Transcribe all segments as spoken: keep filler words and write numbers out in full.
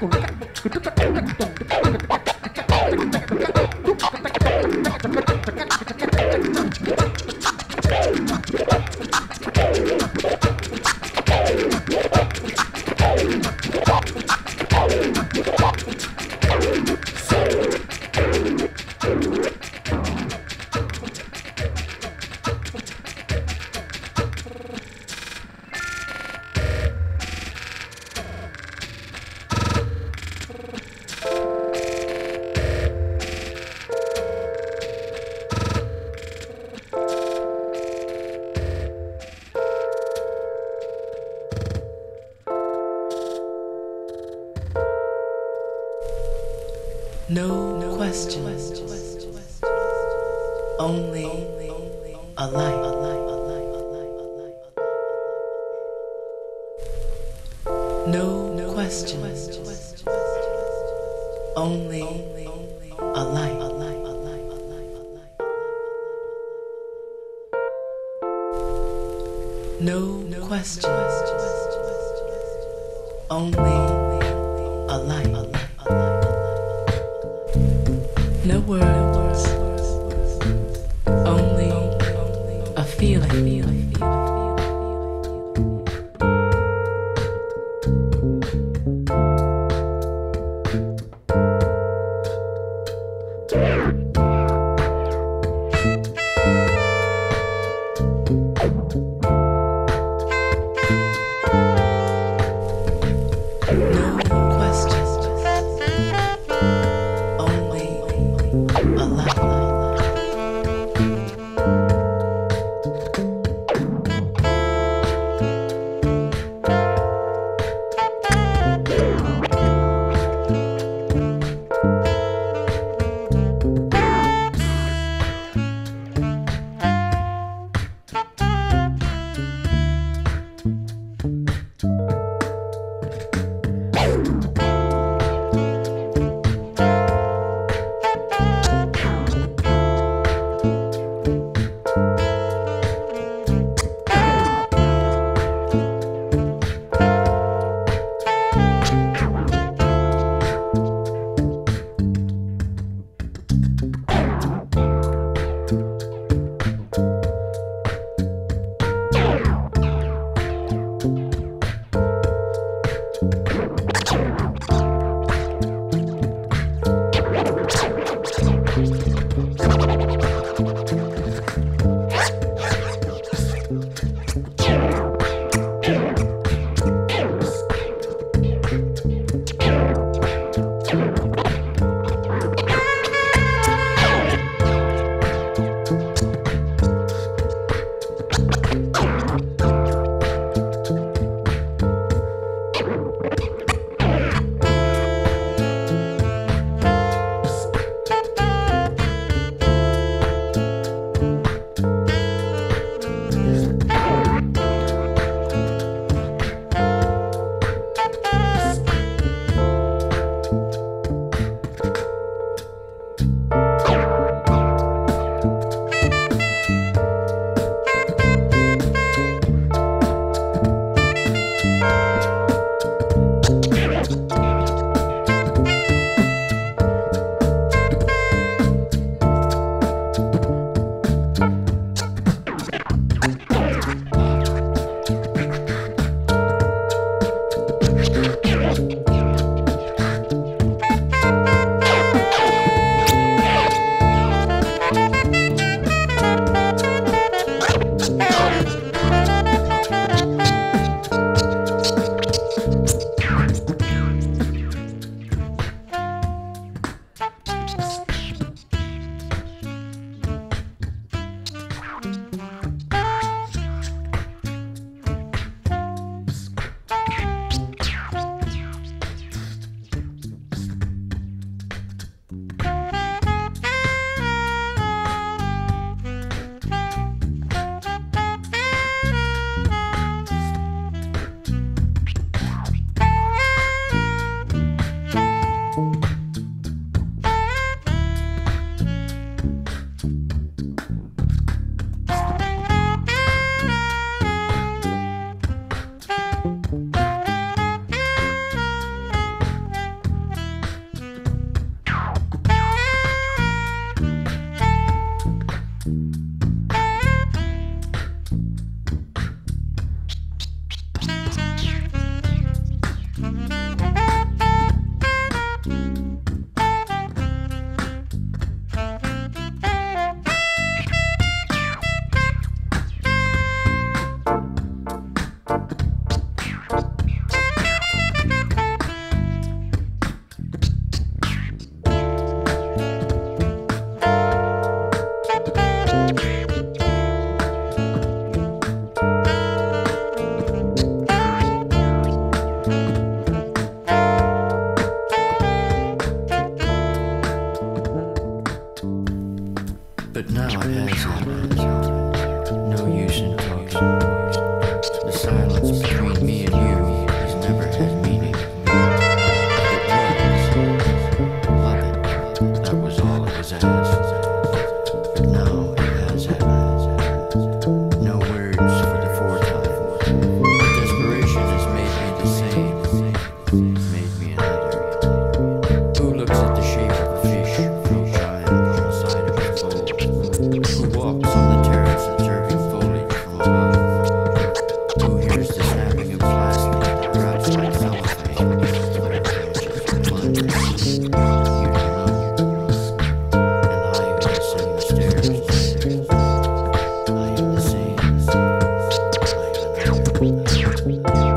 No question, only a light. No question, only a light. No question, only a light. No words, only a feeling. You But now it has happened. No use in talking. The silence between me and you has never had meaning. It was. Love it. That was all it was asked. But now it has happened. No words for the foretime. Desperation has made me the same. Made me another. Who looks at the shape of a fish grow giant on the side of its bowl? Who walks on the terrace observing foliage from above? Who hears the snapping of plastic that wraps like cellophane where branches of climbers? You don't know. And I who descend the stairs, I am the same. I am another.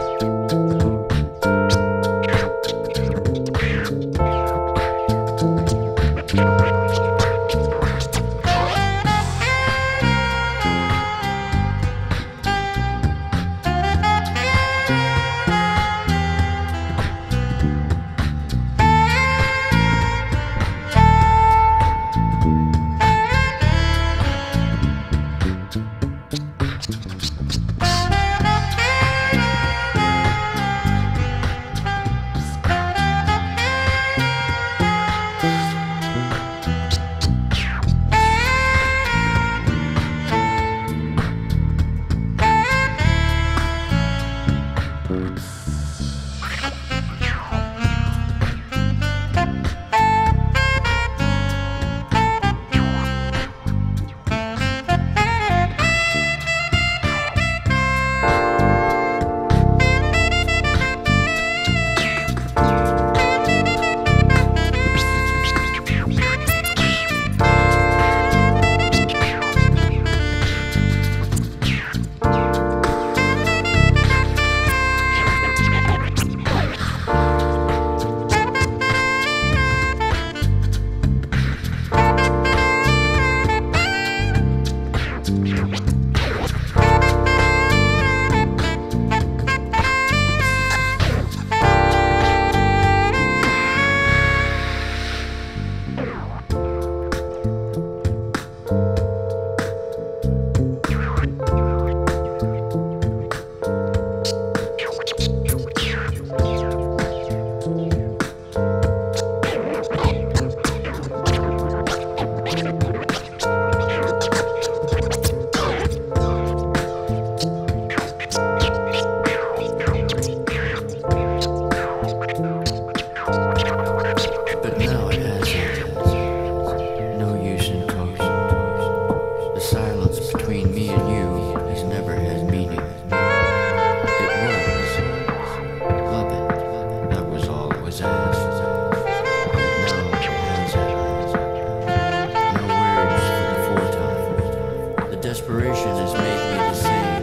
Desperation has made me the same,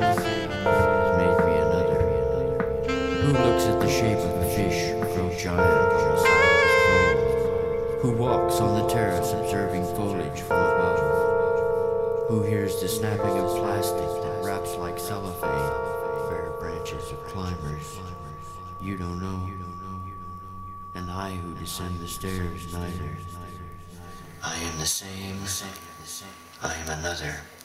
has made me another. Who looks at the shape of a fish grow giant on the side of his bowl? Who walks on the terrace observing foliage from above? Who hears the snapping of plastic that wraps like cellophane bare branches of climbers? You don't know, and I who descend the stairs neither. I am the same, I am another.